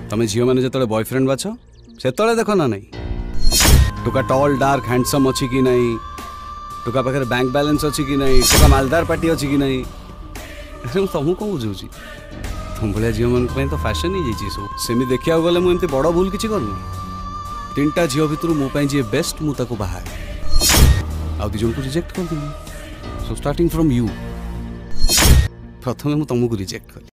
तमें झील मैंने जो बॉयफ्रेंड बाछ से देख ना नहीं टुका टॉल डार्क हैंडसम अच्छी कि नहीं टुका पाखे बैंक बैलेंस अच्छी कि नहीं टुका मालदार पार्टी अच्छी कि नहीं तुमको कौन बुझे तुम भाया झील मान तो फैशन ही जाइए सब सेमी देखा गले मुझे बड़ भूल किसी करनी 3टा झील भितर मोपाई जी बेस्ट मुझे बाहा आउ 2 जन को रिजेक्ट कर देनी सो स्टार्टिंग फ्रॉम यू प्रथम मुझे तुमको रिजेक्ट कली।